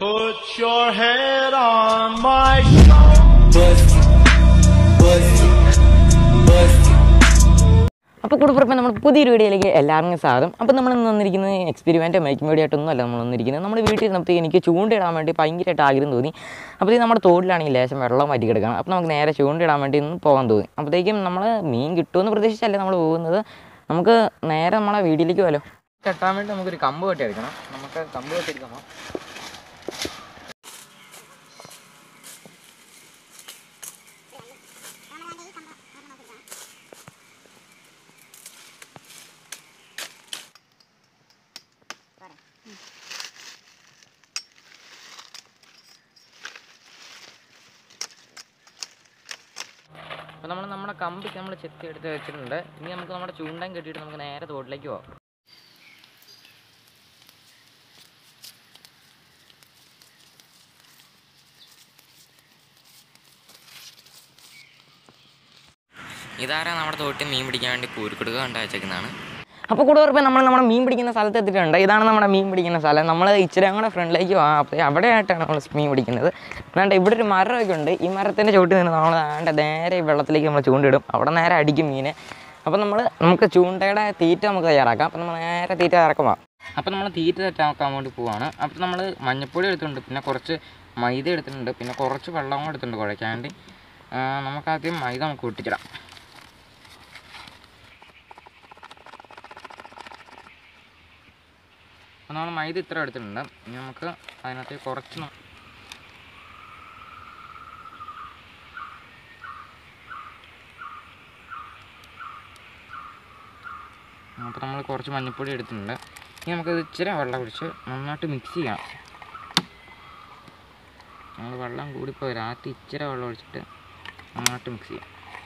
Put your head on my shoulder. അപ്പോൾ കൂടെ നമ്മൾ പുതിയൊരു വീഡിയോയിലേക്ക് എല്ലാവർക്കും സ്വാഗതം. അപ്പോൾ നമ്മൾ ഇന്ന് വന്നിരിക്കുന്നത് എക്സ്പെരിമെൻറ്റ് മേക്കിംഗ് വീഡിയോ ആയിട്ടൊന്നുമല്ല നമ്മൾ വന്നിരിക്കുന്നത്. നമ്മുടെ വീട്ടിൽ നമുക്ക് എനിക്ക് ചൂണ്ടയിടാൻ വേണ്ടി ഭയങ്കരമായിട്ട് ആഗ്രഹം തോന്നി. അപ്പോഴത്തേക്കും നമ്മുടെ തോടിലാണെങ്കിൽ ലേശം വെള്ളം മാറ്റി കിടക്കണം. അപ്പോൾ നമുക്ക് നേരെ ചൂണ്ടയിടാൻ വേണ്ടി ഒന്ന് പോകാൻ തോന്നി. അപ്പോഴത്തേക്കും നമ്മൾ മീൻ കിട്ടുമെന്ന് പ്രതീക്ഷിച്ചല്ല നമ്മൾ പോകുന്നത്. നമുക്ക് നേരെ നമ്മളെ വീട്ടിലേക്ക് പോകാലോ. കെട്ടാൻ വേണ്ടി നമുക്കൊരു കമ്പ് കെട്ടി എടുക്കണം. നമുക്ക് കമ്പ് കെട്ടി എടുക്കണം. അപ്പോൾ നമ്മൾ നമ്മുടെ കമ്പിക്ക് നമ്മൾ ചെത്തി എടുത്ത് വെച്ചിട്ടുണ്ട്. ഇനി നമുക്ക് നമ്മുടെ ചൂണ്ടയും കെട്ടിയിട്ട് നമുക്ക് നേരെ തോട്ടിലേക്ക് പോകാം. ഇതാരാ നമ്മുടെ തോട്ടിൽ മീൻ പിടിക്കാൻ വേണ്ടി കൂരിക്കൊടുക്കുക ഉണ്ടാച്ചേക്കുന്നതാണ്. അപ്പോൾ കൂടെ ഉറപ്പ് നമ്മൾ നമ്മുടെ മീൻ പിടിക്കുന്ന സ്ഥലത്ത് എത്തിയിട്ടുണ്ട്. ഇതാണ് നമ്മുടെ മീൻ പിടിക്കുന്ന സ്ഥലം. നമ്മൾ ഇച്ചിരി കൂടെ ഫ്രണ്ടിലേക്ക് പോകാം. അപ്പോൾ അവിടെയായിട്ടാണ് നമ്മൾ മീൻ പിടിക്കുന്നത്. അതുകൊണ്ട് ഇവിടെ ഒരു മരമൊക്കെ ഉണ്ട്. ഈ മരത്തിൻ്റെ ചുവട്ടിൽ നിന്ന് നമ്മൾ നേരെ ഈ വെള്ളത്തിലേക്ക് നമ്മൾ ചൂണ്ടിടും. അവിടെ നേരെ അടിക്കും മീനെ. അപ്പോൾ നമുക്ക് ചൂണ്ടയുടെ തീറ്റ നമുക്ക് തയ്യാറാക്കാം. അപ്പോൾ നമ്മൾ നേരെ തീറ്റ ഇറക്കുമ്പോൾ അപ്പോൾ നമ്മൾ തീറ്റ തെറ്റാക്കാൻ വേണ്ടി പോവാണ്. അപ്പോൾ നമ്മൾ മഞ്ഞപ്പൊടി എടുത്തിട്ടുണ്ട്, പിന്നെ കുറച്ച് മൈദ എടുത്തിട്ടുണ്ട്, പിന്നെ കുറച്ച് വെള്ളവും എടുത്തിട്ടുണ്ട് കുഴയ്ക്കാൻ വേണ്ടി. നമുക്കാദ്യം മൈദ നമുക്ക് പൊട്ടിച്ചിടാം. അപ്പോൾ നമ്മൾ മൈദ ഇത്ര എടുത്തിട്ടുണ്ട്. ഇനി നമുക്ക് അതിനകത്ത് കുറച്ച് അപ്പോൾ നമ്മൾ കുറച്ച് മഞ്ഞൾപ്പൊടി എടുത്തിട്ടുണ്ട്. ഇനി നമുക്കത് ഇച്ചിരി വെള്ളം ഒഴിച്ച് നന്നായിട്ട് മിക്സ് ചെയ്യാം. നമ്മൾ വെള്ളം കൂടിപ്പോയി രാത്രി ഇച്ചിരി വെള്ളം ഒഴിച്ചിട്ട് നന്നായിട്ട് മിക്സ് ചെയ്യാം.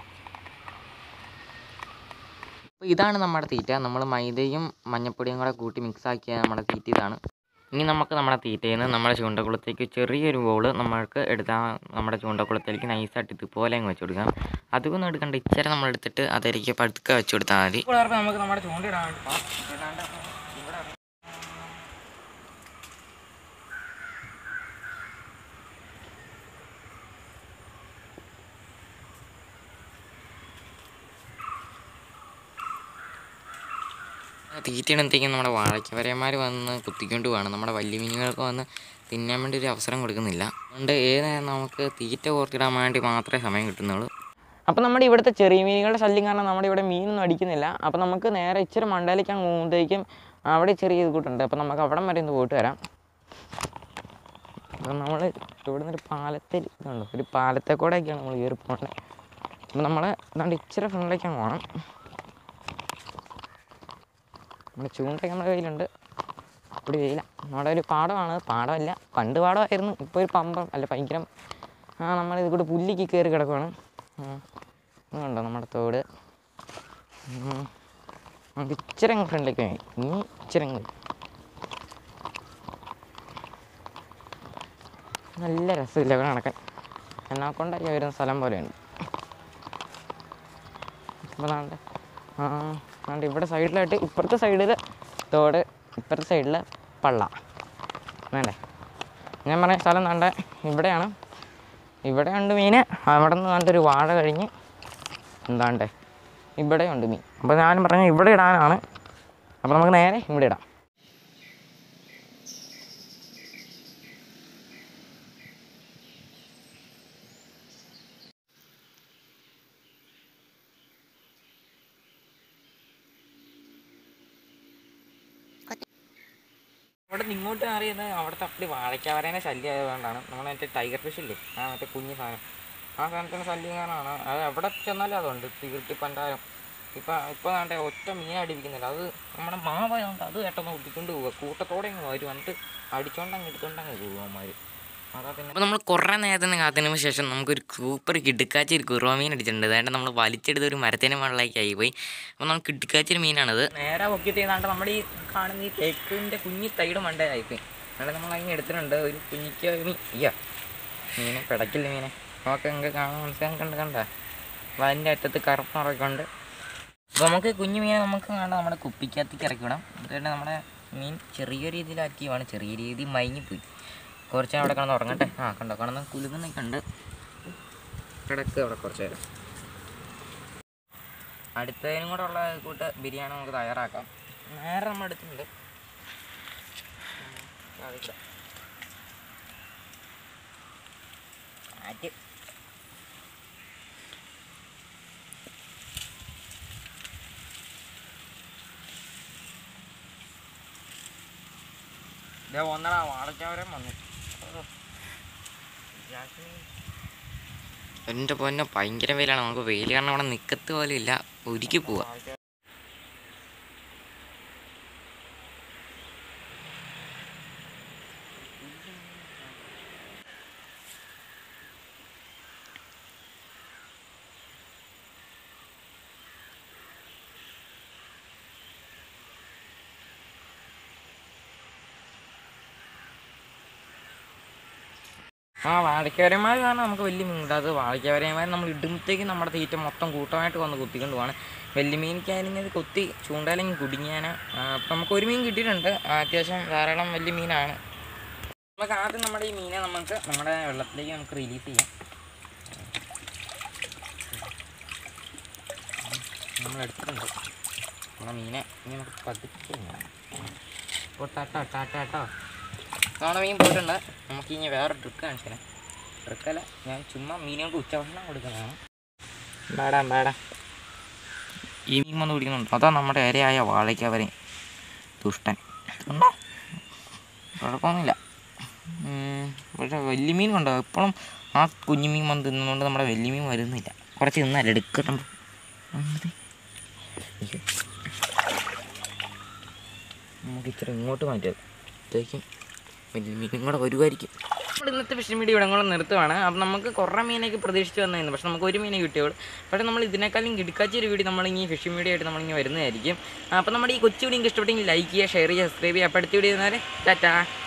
അപ്പോൾ ഇതാണ് നമ്മുടെ തീറ്റ. നമ്മൾ മൈദയും മഞ്ഞപ്പൊടിയും കൂടെ കൂട്ടി മിക്സാക്കിയ നമ്മുടെ തീറ്റ ഇതാണ്. ഇനി നമുക്ക് നമ്മുടെ തീറ്റയിൽ നിന്ന് നമ്മുടെ ചൂണ്ടക്കുളത്തേക്ക് ചെറിയൊരു ബോൾ നമ്മൾക്ക് എടുത്താൽ നമ്മുടെ ചൂണ്ടക്കുളത്തേക്ക് നൈസായിട്ട് ഇതുപോലെ അങ്ങ് വെച്ച് കൊടുക്കാം. അതൊന്നും എടുക്കണ്ട, ഇച്ചിരി നമ്മൾ എടുത്തിട്ട് അതിലേക്ക് പതുക്കെ വെച്ച് കൊടുത്താൽ മതി. നമുക്ക് നമ്മുടെ ചൂണ്ട ഇടാൻ തീറ്റയിടത്തേക്കും നമ്മുടെ വാഴയ്ക്കവരന്മാർ വന്ന് കുത്തിക്കൊണ്ട് പോവാണ്. നമ്മുടെ വലിയ മീനുകൾക്ക് വന്ന് തിന്നാൻ വേണ്ടി ഒരു അവസരം കൊടുക്കുന്നില്ല. അതുകൊണ്ട് ഏത് നേരം നമുക്ക് തീറ്റ കോർത്തിടാൻ വേണ്ടി മാത്രമേ സമയം കിട്ടുന്നുള്ളൂ. അപ്പോൾ നമ്മുടെ ഇവിടുത്തെ ചെറിയ മീനുകളുടെ ശല്യം കാരണം നമ്മുടെ ഇവിടെ മീനൊന്നും അടിക്കുന്നില്ല. അപ്പോൾ നമുക്ക് നേരെ ഇച്ചിരി മണ്ടയിലേക്കാണ് പോകുമ്പോഴത്തേക്കും അവിടെ ചെറിയ ഇത് കൂട്ടുണ്ട്. അപ്പോൾ നമുക്ക് അവിടം വരെ ഒന്ന് പോയിട്ട് വരാം. അപ്പം നമ്മൾ ഇവിടെ നിന്നൊരു പാലത്തിൽ ഇതുണ്ട്, ഒരു പാലത്തെ കൂടെയൊക്കെയാണ് നമ്മൾ കയറി പോകുന്നത്. അപ്പോൾ നമ്മൾ അതുകൊണ്ട് ഇച്ചിരി ഫ്രണ്ടിലേക്കാണ് പോകണം. നമ്മുടെ ചൂണ്ടയൊക്കെ നമ്മുടെ കയ്യിലുണ്ട്. ഇവിടെ വെയില. നമ്മുടെ ഒരു പാടമാണ്, പാടമല്ല പണ്ട് പാടമായിരുന്നു, ഇപ്പോൾ ഒരു പമ്പം അല്ല ഭയങ്കര നമ്മളിത് കൂടെ പുല്ലിക്ക് കയറി കിടക്കുവാണ്. ഇതുണ്ടോ നമ്മുടെ തോട്. നമുക്ക് ഇച്ചിരി അങ്ങ് ഫ്രണ്ടിലേക്ക് പോയി. ഇനി ഇച്ചിരി അങ്ങ് നല്ല രസമില്ല ഇവിടെ നടക്കാൻ. എന്നെ കൊണ്ടായി വരുന്ന സ്ഥലം പോലെയുണ്ട്. അപ്പോൾ അതുകൊണ്ട് ഇവിടെ സൈഡിലായിട്ട് ഇപ്പുറത്തെ സൈഡിൽ തോട്, ഇപ്പുറത്തെ സൈഡിൽ പള്ള വേണ്ടേ. ഞാൻ പറഞ്ഞ സ്ഥലം വേണ്ട ഇവിടെയാണ്. ഇവിടെ ഉണ്ട് മീൻ. അവിടെ നിന്ന് വേണ്ടൊരു വാഴ കഴിഞ്ഞ് എന്താണ്ടേ ഇവിടെ ഉണ്ട് മീൻ. അപ്പോൾ ഞാൻ പറഞ്ഞ ഇവിടെ ഇടാനാണ്. അപ്പോൾ നമുക്ക് നേരെ ഇവിടെ ഇടാം. അവിടെ നിന്ന് ഇങ്ങോട്ട് മാറിയത് അവിടുത്തെ അപ്പടി വാഴയ്ക്കവരേനെ ശല്യം ആയതുകൊണ്ടാണ്. നമ്മൾ മറ്റേ ടൈഗർ ഫിഷ് ഇല്ലേ, മറ്റേ കുഞ്ഞു സാധനം, ആ സാധനത്തിന് ശല്യം കാരണമാണ്. അത് എവിടെ ചെന്നാലും അതുണ്ട് തീർത്തി പണ്ടാരം. ഇപ്പോൾ വേണ്ട ഒറ്റ മീൻ അടിപ്പിക്കുന്നില്ല. അത് നമ്മുടെ മാവായതുകൊണ്ട് അത് ഏട്ടൊന്ന് കുത്തിക്കൊണ്ട് പോവുക. കൂട്ടത്തോടെ അങ്ങ് വരും, എന്നിട്ട് അടിച്ചോണ്ടങ്ങ് എടുത്തോണ്ടങ്ങ് പോകും അവന്മാർ. അതാ പിന്നെ അപ്പോൾ നമ്മൾ കുറേ നേരത്തിന് കാത്തതിന് ശേഷം നമുക്കൊരു സൂപ്പർ കിടുക്കാച്ചി ഒരു കുറുവ മീൻ അടിച്ചിട്ടുണ്ട്. അതായത് നമ്മൾ വലിച്ചെടുത്ത് ഒരു മരത്തിൻ്റെ മുകളിലേക്ക് ആയിപ്പോയി. അപ്പോൾ നമ്മൾ കിടുക്കാച്ചൊരു മീനാണത്. നേരെ പൊക്കി ചെയ്താണ്ട് നമ്മുടെ ഈ കാണുന്ന ഈ തേക്കിൻ്റെ കുഞ്ഞി തൈഡ് മണ്ടേതായിപ്പോയി. അങ്ങനെ നമ്മൾ അങ്ങനെ എടുത്തിട്ടുണ്ട് ഒരു കുഞ്ഞിക്ക് മീൻ. മീനെ പിടക്കില്ല മീനെ. നമുക്ക് നിങ്ങൾക്ക് കാണാൻ മനസ്സിലാക്കാൻ കണ്ട അപ്പോൾ അതിൻ്റെ അറ്റത്ത് കറുപ്പ് നിറയൊക്കെ ഉണ്ട്. അപ്പോൾ നമുക്ക് കുഞ്ഞു മീനെ നമുക്ക് കാണാൻ നമ്മുടെ കുപ്പിക്കകത്തേക്ക് ഇറക്കി വിടാം. അതുകൊണ്ട് നമ്മുടെ മീൻ ചെറിയ രീതിയിലാക്കിയതാണ്, ചെറിയ രീതിയിൽ മയങ്ങിപ്പോയി. കുറച്ച് നേരം അവിടെ കിടന്ന് ഉറങ്ങട്ടെ. കണ്ടോ കിടന്ന് കുലുങ്ങുന്നൊക്കെ ഉണ്ട്. കിടക്ക് അവിടെ കുറച്ച് നേരം. അടുത്തതിനും കൂടെ ഉള്ള കൂട്ട് ബിരിയാണി നമുക്ക് തയ്യാറാക്കാം. നേരെ നമ്മൾ എടുത്തിട്ടുണ്ട്. ആറ്റ് ഇതേ ഒന്നടാ വാടച്ചവരം വന്നു. എൻ്റെ പൊന്നെ ഭയങ്കര വെയിലാണ്. നമുക്ക് വെയിൽ കാരണം അവിടെ നിൽക്കത്ത് പോലും ഇല്ല. ഒരുക്കി പോവാ. വാഴക്കവരന്മാർ കാരണം നമുക്ക് വലിയ മീൻ കിട്ടാത്തത്. വാഴക്കവരന്മാർ നമ്മൾ ഇടുമ്പോഴത്തേക്ക് നമ്മുടെ തീറ്റ മൊത്തം കൂട്ടമായിട്ട് വന്ന് കുത്തിക്കൊണ്ട് പോവാണ്. വലിയ മീനിക്കാണെങ്കിൽ അത് കൊത്തി ചൂണ്ടാലെങ്കിൽ കുടുങ്ങിയാൽ. അപ്പം നമുക്ക് ഒരു മീൻ കിട്ടിയിട്ടുണ്ട്. അത്യാവശ്യം ധാരാളം വലിയ മീനാണ്. നമുക്ക് ആദ്യം നമ്മുടെ ഈ മീനെ നമുക്ക് നമ്മുടെ വെള്ളത്തിലേക്ക് നമുക്ക് റിലീസ് ചെയ്യാം. നമ്മളെടുത്തിട്ടുണ്ട് നമ്മുടെ മീനെ. ഇനി നമുക്ക് പതുക്കെ ടാട്ടോ നമ്മുടെ മീൻ പോയിട്ടുണ്ട്. നമുക്ക് ഇനി വേറെ ട്രിക്ക് കാണിച്ചത്. ട്രിക്കല്ല, ഞാൻ ചുമ്മാ മീനുകൾക്ക് ഉച്ചഭക്ഷണം കൊടുക്കുന്നതാണ്. വേടാ ഈ മീൻ വന്ന് പിടിക്കുന്നുണ്ട്. അതാ നമ്മുടെ ഇരയായ വാഴയ്ക്കവരെ ദുഷ്ടൻ. ഉണ്ടോ? കുഴപ്പമൊന്നുമില്ല. പക്ഷേ വലിയ മീൻ കൊണ്ടോ എപ്പോഴും ആ കുഞ്ഞു മീൻ വന്ന് തിന്നുകൊണ്ട് നമ്മുടെ വലിയ മീൻ വരുന്നില്ല. കുറച്ച് തിന്നല്ല എടുക്കണം. നമുക്ക് ഇത്ര ഇങ്ങോട്ട് മാറ്റിയത് അത്തേക്കും വലിയ മീനും കൂടെ വരുമായിരിക്കും. നമ്മുടെ ഇന്നത്തെ ഫിഷിംഗ് വീഡിയോ ഇവിടെ കൂടെ നിർത്തുവാണ്. അപ്പം നമുക്ക് കുറേ മീനൊക്കെ പ്രതീക്ഷിച്ച് വന്നിരുന്നു. പക്ഷെ നമുക്ക് ഒരു മീനെ കിട്ടിയുള്ളൂ. പക്ഷേ നമ്മൾ ഇതിനേക്കാളും കിടക്കാച്ചൊരു വീഡിയോ നമ്മളിങ്ങനെ ഫിഷിംഗ് വീഡിയോ ആയിട്ട് നമ്മളിങ്ങനെ വരുന്നതായിരിക്കും. അപ്പം നമ്മുടെ ഈ കൊച്ചു വീഡിയോ ഇഷ്ടപ്പെട്ടെങ്കിൽ ലൈക്ക് ചെയ്യുക, ഷെയർ ചെയ്യുക, സബ്സ്ക്രൈബ് ചെയ്യുക. അപ്പോൾ അടുത്ത വീഡിയോ ടാറ്റാ.